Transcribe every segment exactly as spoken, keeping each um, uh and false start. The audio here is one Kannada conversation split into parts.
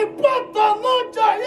ಇಪ್ಪತ್ತೊಂದು ಜಯ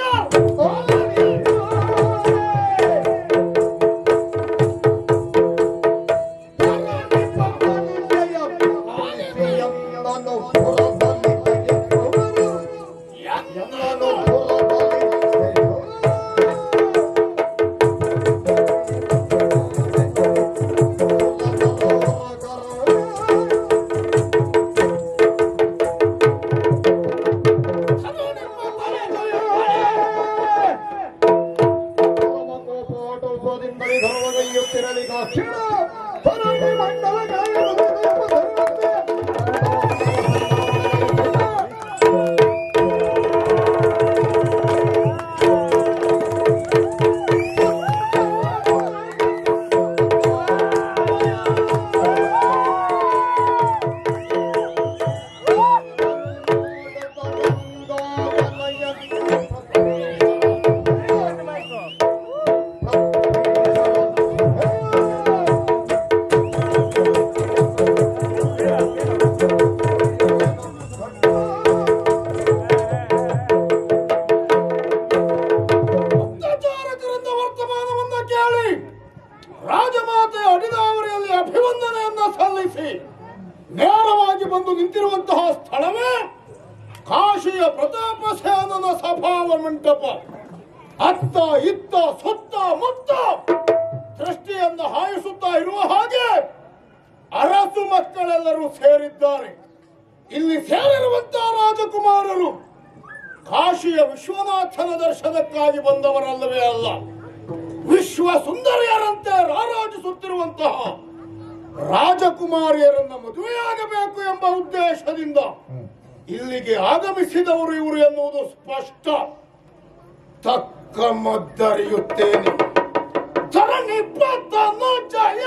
ರಾಜಮಾತೆಯ ಅಡಿದಾವರಿಯಲ್ಲಿ ಅಭಿವಂದನೆಯನ್ನ ಸಲ್ಲಿಸಿ ನೇರವಾಗಿ ಬಂದು ನಿಂತಿರುವಂತಹ ಸ್ಥಳವೇ ಕಾಶಿಯ ಪ್ರತಾಪ ಸೇನನ ಸಭಾವ ಮಂಟಪ. ಅತ್ತ ಇತ್ತ ಸುತ್ತ ಮುತ್ತ ದೃಷ್ಟಿಯನ್ನು ಹಾಯಿಸುತ್ತಾ ಇರುವ ಹಾಗೆ ಅರಸು ಮಕ್ಕಳೆಲ್ಲರೂ ಸೇರಿದ್ದಾರೆ. ಇಲ್ಲಿ ಸೇರಿರುವಂತಹ ರಾಜಕುಮಾರರು ಕಾಶಿಯ ವಿಶ್ವನಾಥನ ದರ್ಶನಕ್ಕಾಗಿ ಬಂದವರಲ್ಲವೇ ಅಲ್ಲ, ವಿಶ್ವ ಸುಂದರಿಯರಂತೆ ರಾರಾಜಿಸುತ್ತಿರುವಂತಹ ರಾಜಕುಮಾರಿಯರನ್ನ ಮದುವೆಯಾಗಬೇಕು ಎಂಬ ಉದ್ದೇಶದಿಂದ ಇಲ್ಲಿಗೆ ಆಗಮಿಸಿದವರು ಇವರು ಎನ್ನುವುದು ಸ್ಪಷ್ಟ. ತಕ್ಕ ಮದ್ದರಿಯುತ್ತೇನೆ. ಇಪ್ಪತ್ತೊಂದು ಜಯ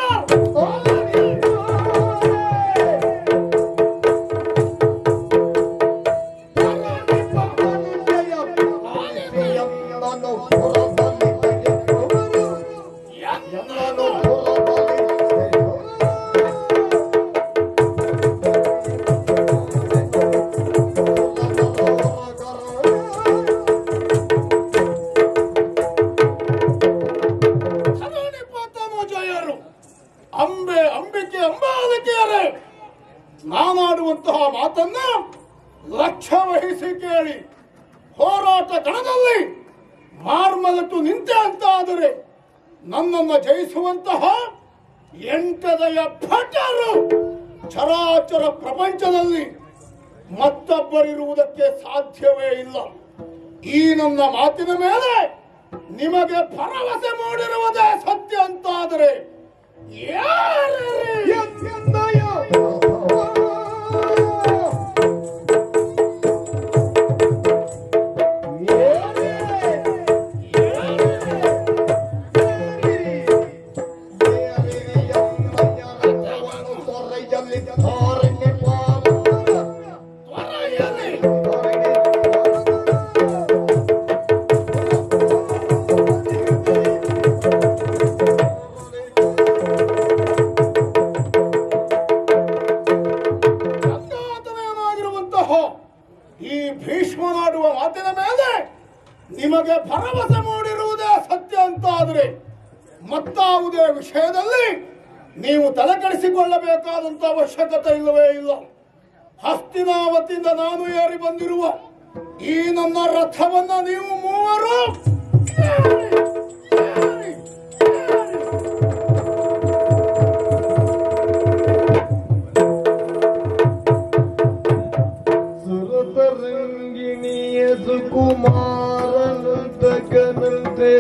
ಅಂಬೆ ಅಂಬಿಕೆ ಅಂಬಾಲಿಕೆಯರೇ, ನಾನಾಡುವಂತಹ ಮಾತನ್ನ ಲಕ್ಷ್ಯ ವಹಿಸಿ ಕೇಳಿ. ಹೋರಾಟ ಕಣದಲ್ಲಿ ಮಾರ್ಮಲಟ್ಟು ನಿಂತೆ ಅಂತ ಆದರೆ ನನ್ನನ್ನು ಜಯಿಸುವಂತಹ ಎಂಟದಯ ಭಟರು ಚರಾಚರ ಪ್ರಪಂಚದಲ್ಲಿ ಮತ್ತೊಬ್ಬರಿರುವುದಕ್ಕೆ ಸಾಧ್ಯವೇ ಇಲ್ಲ. ಈ ನನ್ನ ಮಾತಿನ ಮೇಲೆ ನಿಮಗೆ ಭರವಸೆ ಮೂಡಿರುವುದೇ ಸತ್ಯ ಅಂತಾದರೆ ಈ ಭೀಷ್ಮನಾಡುವ ಮಾತಿನ ಮೇಲೆ ನಿಮಗೆ ಭರವಸೆ ಮೂಡಿರುವುದೇ ಸತ್ಯ ಅಂತಾದರೆ ಮತ್ತಾವುದೇ ವಿಷಯದಲ್ಲಿ ನೀವು ತಲೆಕೆಡಿಸಿಕೊಳ್ಳಬೇಕಾದಂತ ಅವಶ್ಯಕತೆ ಇಲ್ಲವೇ ಇಲ್ಲ. ಹಸ್ತಿನಾವತಿಯಿಂದ ನಾನು ಏರಿ ಬಂದಿರುವ ಈ ನನ್ನ ರಥವನ್ನ ನೀವು ಮೂವರು ಕುಮಾರನಂತೆ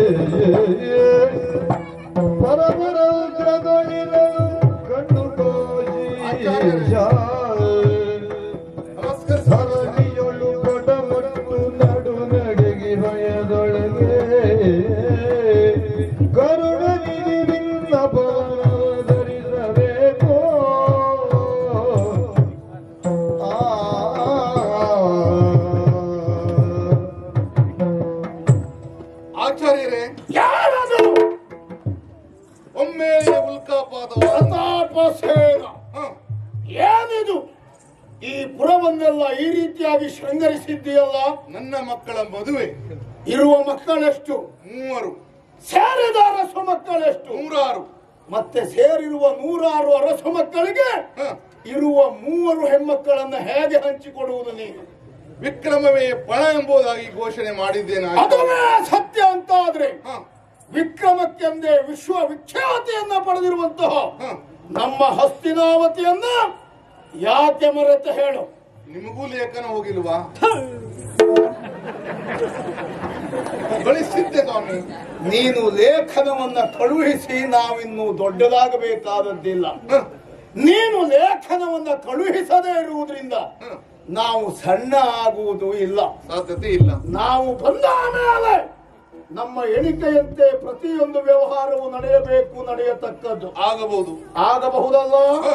ಪರಮರೌದ್ರಗಳಿರ ಕಣ್ಣು ಸರಣಿಯೊಳು ಕೊಡಮಟ್ಟು ನಡು ನಡಿಗೆ ಭಯದೊಳಗೆ ಗರುಡ ನಿನ್ನ ಭವನ ಧರಿಸಬೇಕು. ಆಚಾರ್ಯರೇ, ಯಾರದು ಒಮ್ಮೆ ಉಲ್ಕಾಪಾದ ಪ್ರತಾಪ ಸೇನ ಏನು ಶೃಂಗರಿಸಿದ್ದೀಯಲ್ಲ. ನನ್ನ ಮಕ್ಕಳ ಮದುವೆ. ಇರುವ ಮಕ್ಕಳೆಷ್ಟು? ಮೂವರು. ಸೇರಿದ ಅರಸು ಮಕ್ಕಳೆಷ್ಟು? ನೂರಾರು. ಮತ್ತೆ ಸೇರಿರುವ ನೂರಾರು ಅರಸು ಮಕ್ಕಳಿಗೆ ಹ. ಇರುವ ಮೂವರು ಹೆಣ್ಮಕ್ಕಳನ್ನ ಹೇಗೆ ಹಂಚಿಕೊಡುವುದು ನೀನು? ವಿಕ್ರಮವೇ ಪಣ ಎಂಬುದಾಗಿ ಘೋಷಣೆ ಮಾಡಿದ್ದೇನೆ. ಅದುವೇ ಸತ್ಯ ಅಂತ ಆದ್ರೆ ಹ. ವಿಕ್ರಮಕ್ಕೆಂದೇ ವಿಶ್ವ ವಿಖ್ಯಾತಿಯನ್ನ ಪಡೆದಿರುವಂತಹ ಹ. ನಮ್ಮ ಹಸ್ತಿನಾವತಿಯನ್ನ ಯಾಕೆ ಮರೆತ ಹೇಳು? ನಿಮಗೂ ಲೇಖನ ಹೋಗಿಲ್ವಾ? ಕಳಿಸಿದ್ದೆ ಸ್ವಾಮಿ. ನೀನು ಲೇಖನವನ್ನ ಕಳುಹಿಸಿ ನಾವಿನ್ನು ದೊಡ್ಡದಾಗಬೇಕಾದದ್ದಿಲ್ಲ. ಹ. ನೀನು ಲೇಖನವನ್ನ ಕಳುಹಿಸದೇ ಇರುವುದರಿಂದ ಹ. ನಾವು ಸಣ್ಣ ಆಗುವುದು ಇಲ್ಲ. ಸಾಧ್ಯತೆ ಇಲ್ಲ. ನಾವು ಬಂದ ಮೇಲೆ ನಮ್ಮ ಎಣಿಕೆಯಂತೆ ಪ್ರತಿಯೊಂದು ವ್ಯವಹಾರವು ನಡೆಯಬೇಕು, ನಡೆಯತಕ್ಕದ್ದು ಆಗಬಹುದು. ಆಗಬಹುದಲ್ಲ? ಹ.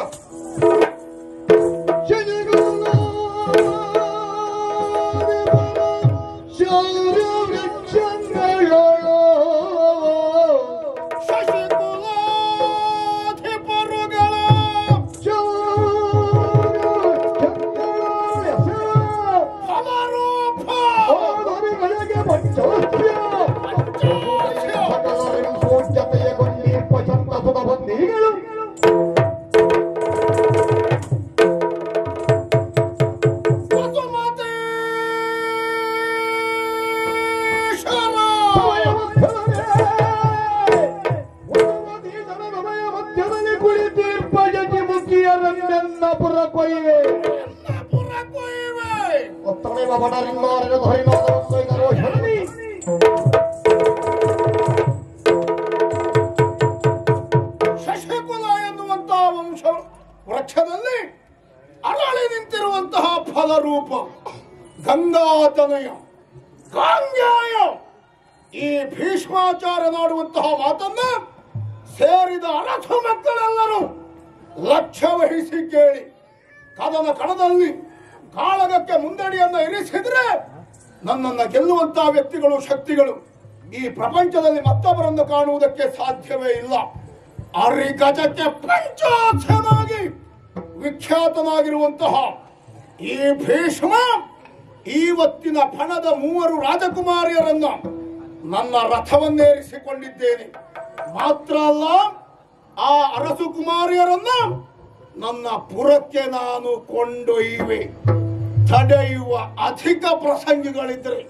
ಶಶಿಕುಲ ಎನ್ನುವಂತಹ ವಂಶ ವೃಕ್ಷದಲ್ಲಿ ಅರಳಿ ನಿಂತಿರುವಂತಹ ಫಲರೂಪ ಗಂಗಾತನಯ ಗಾಂಗ್ಯಾಯ ಈ ಭೀಷ್ಮಾಚಾರ್ಯನಾಡುವಂತಹ ಮಾತನ್ನ ಸೇರಿದ ಅರಸು ಮಕ್ಕಳೆಲ್ಲರೂ ಲಕ್ಷ್ಯ ವಹಿಸಿ ಕೇಳಿ ಕದನ ಕಣದಲ್ಲಿ ಕಾಳಗಕ್ಕೆ ಮುಂದಡಿಯನ್ನ ಇರಿಸಿದ್ರೆ ನನ್ನನ್ನ ಗೆಲ್ಲುವಂತಹ ವ್ಯಕ್ತಿಗಳು, ಶಕ್ತಿಗಳು ಈ ಪ್ರಪಂಚದಲ್ಲಿ ಮತ್ತೊಬ್ಬರನ್ನು ಕಾಣುವುದಕ್ಕೆ ಸಾಧ್ಯವೇ ಇಲ್ಲ. ಅರಿಗಜಕ್ಕೆ ಪಂಚಾಕ್ಷನಾಗಿ ವಿಖ್ಯಾತನಾಗಿರುವಂತಹ ಈ ಭೀಷ್ಮ ಇವತ್ತಿನ ಫಣದ ಮೂವರು ರಾಜಕುಮಾರಿಯರನ್ನ ನನ್ನ ರಥವನ್ನೇರಿಸಿಕೊಂಡಿದ್ದೇನೆ. ಮಾತ್ರ ಅಲ್ಲ, ಆ ಅರಸು ಕುಮಾರಿಯರನ್ನ ನನ್ನ ಪುರಕ್ಕೆ ನಾನು ಕೊಂಡೊಯ್ಯುವೆ. ತಡೆಯುವ ಅಧಿಕ ಪ್ರಸಂಗಿಗಳಿದ್ರೆ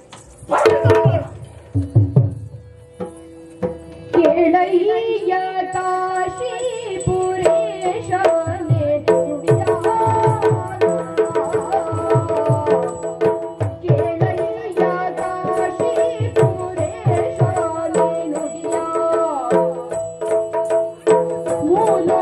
ಕೇಳಯ್ಯ ಕಾಶೀಪುರೇಶನೇ ನುಡಿಯ ಕೇಳಯ್ಯ ಕಾಶೀಪುರೇಶನೇ ನುಡಿಯ ಮೂಲ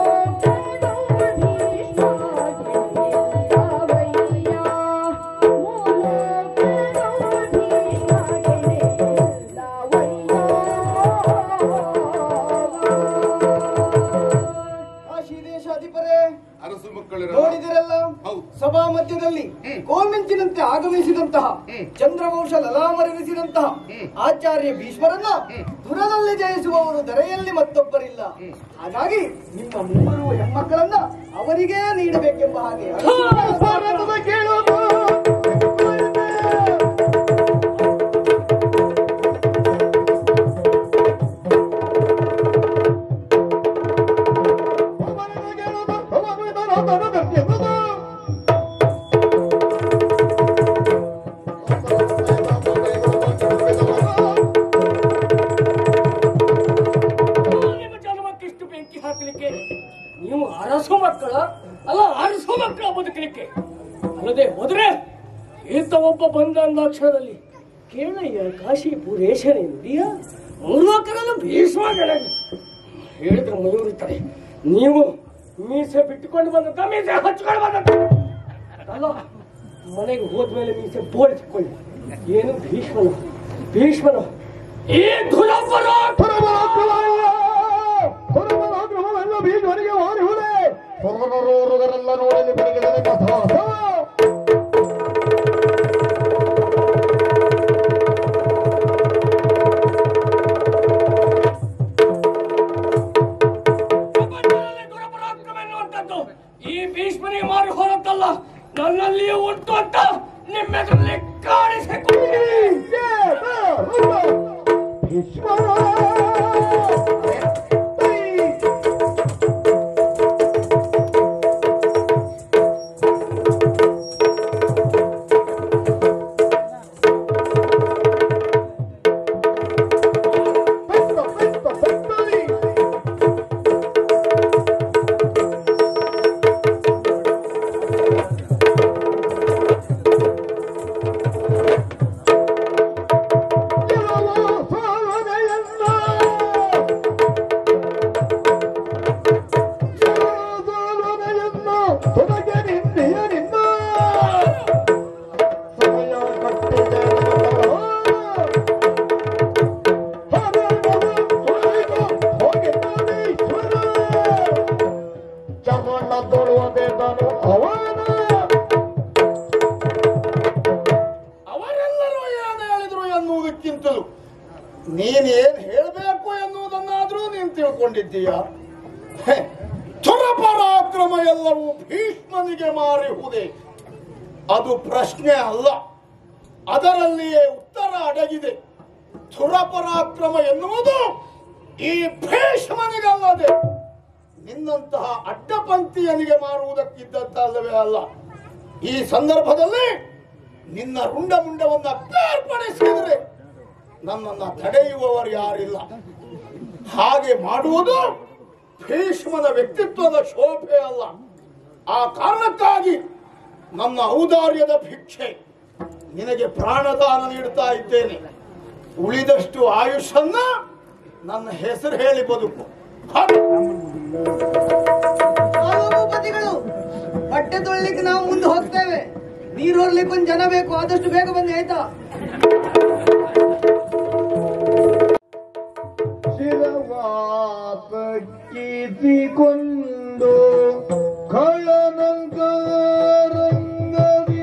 ಅರಸು ಮಕ್ಕಳಿರ ನೋಡಿದಿರಲ್ಲ, ಹೌದು. ಸಭಾ ಮಧ್ಯದಲ್ಲಿ ಹ್ಮ್. ಕೋಲ್ಮಿಂಚಿನಂತೆ ಆಗಮಿಸಿದಂತಹ ಹ್ಮ್. ಚಂದ್ರವಂಶ ಲಲಾಮರೆನಿಸಿದಂತಹ ಹ್ಮ್. ಆಚಾರ್ಯ ಭೀಷ್ಮರನ್ನ ಹ್ಮ್. ದುರದಲ್ಲಿ ಜಯಿಸುವವರು ಧರೆಯಲ್ಲಿ ಮತ್ತೊಬ್ಬರಿಲ್ಲ. ಹ್ಮ್. ಹಾಗಾಗಿ ನಿಮ್ಮ ಮೂವರು ಹೆಣ್ಮಕ್ಕಳನ್ನ ಅವರಿಗೇ ನೀಡಬೇಕೆಂಬ ಹಾಗೆ ನೀವು ಅರಸು ಮಕ್ಕಳ ಅಲ್ಲ, ಅರಸು ಮಕ್ಕಳ ಬದುಕಲಿಕ್ಕೆ ಅಲ್ಲದೆ ಹೋದ್ರೆ ಈತ ಒಬ್ಬ ಬಂದ ಅಂದಾಕ್ಷರದಲ್ಲಿ ಕೇಳಯ್ಯ ಕಾಶೀಪುರೇಶನೇ ನುಡಿಯ ಮೂರ್ಲೋಕರನ್ನು ಭೀಷ್ಮ ಹೇಳಿದ್ರೆ ಮಯೂರಿತಾರೆ. ನೀವು ಮೀಸೆ ಬಿಟ್ಟುಕೊಂಡು ಬಂದಂತ ಮೀಸೆ ಹಚ್ಕೊಂಡು ಬಂದಂತ ಅಲ್ಲ, ಮನೆಗೆ ಹೋದ್ಮೇಲೆ ಮೀಸೆ ಬೋಳಿಸಿಕೊಳ್ಳಿ. ಏನು ಭೀಷ್ಮನ ಭೀಷ್ಮನ ಈ ದುರಬ್ಬರ ಭೀಷ್ಮನಿಗೆ ಓಡಿ ಹುಡೆ ಸ್ವರ್ಗರೋರುಗರೆಲ್ಲ ನೋಡಲಿ ಬೆಳಗಿದರೆ ಕಥಾ ಈ ಭೀಷ್ಮನಿಗೆ ಮಾರಿ ಹೋದತ್ತಲ್ಲ, ನನ್ನಲ್ಲಿಯೇ ಉಂಟು ಅಂತ ನಿಮ್ಮೆದುರು ಭೀಷ್ಮ ಅವರೆಲ್ಲರೂ ಏನು ಹೇಳಿದ್ರು ಎನ್ನುವುದಕ್ಕಿಂತಲೂ ನೀನೇನ್ ಹೇಳಬೇಕು ಎನ್ನುವುದನ್ನಾದ್ರೂ ನೀನು ತಿಳ್ಕೊಂಡಿದ್ದೀಯ. ಪರಾಕ್ರಮ ಎಲ್ಲವೂ ಭೀಷ್ಮನಿಗೆ ಮಾರಿಹುದೇ, ಅದು ಪ್ರಶ್ನೆ ಅಲ್ಲ, ಅದರಲ್ಲಿಯೇ ಉತ್ತರ ಅಡಗಿದೆ. ಪರಾಕ್ರಮ ಎನ್ನುವುದು ಈ ಭೀಷ್ಮನಿಗಲ್ಲದೆ ನಿನ್ನಂತಹ ಅಡ್ಡಪಂಥೀಯನಿಗೆ ಮಾರುವುದಕ್ಕಿದ್ದದ್ದಲ್ಲವೇ ಅಲ್ಲ. ಈ ಸಂದರ್ಭದಲ್ಲಿ ನಿನ್ನ ರುಂಡ ಮುಂಡವನ್ನ ಬೇರ್ಪಡಿಸಿದರೆ ನನ್ನನ್ನ ತಡೆಯುವವರು ಯಾರಿಲ್ಲ. ಹಾಗೆ ಮಾಡುವುದು ಭೀಷ್ಮನ ವ್ಯಕ್ತಿತ್ವದ ಶೋಭೆ ಅಲ್ಲ. ಆ ಕಾರಣಕ್ಕಾಗಿ ನನ್ನ ಔದಾರ್ಯದ ಭಿಕ್ಷೆ ನಿನಗೆ ಪ್ರಾಣದಾನ ನೀಡುತ್ತಾ ಇದ್ದೇನೆ. ಉಳಿದಷ್ಟು ಆಯುಷನ್ನ ನನ್ನ ಹೆಸರು ಹೇಳಿ ಬದುಕು. ಭೂಪತಿಗಳು, ಬಟ್ಟೆ ತೊಳಿಲಿಕ್ಕೆ ನಾವು ಮುಂದೆ ಹೋಗ್ತೇವೆ. ನೀರು ಹೊರ್ಲಿಕ್ಕೆ ಒಂದು ಜನ ಬೇಕು, ಆದಷ್ಟು ಬೇಗ ಬನ್ನಿ ಆಯ್ತಾ? ಶಿರವಾತಕ್ಕಿಸಿಕೊಂಡು ಖಳನಂತ ರಂಗದಿ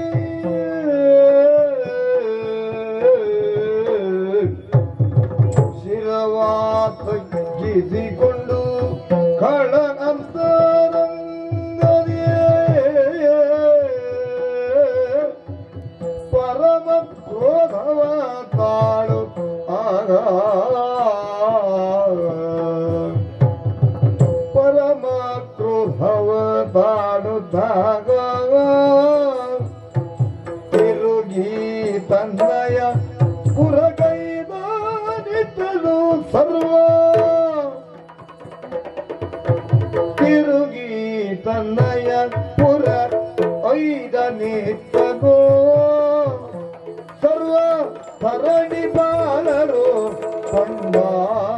ಶಿರವಾತಕ್ಕಿಸಿಕೊಂಡು ಖಳನಂತ ಪರಮ ಕ್ರೋಧವ ತಾಳು ಆಗ ಪರಮ ಕ್ರೋಧವ ತಾಡುತ್ತಾಗ ತಿರುಗಿ ತನ್ನಯ ಪುರಗೈದ ನಿಟ್ಟಲು ಸರ್ವ ತಿರುಗಿ ತನ್ನಯ ಪುರ ಐದ ನಿಟ್ಟಲು ಸರ್ವ ಧರಣಿ ಬಾಳರು ಬಂದ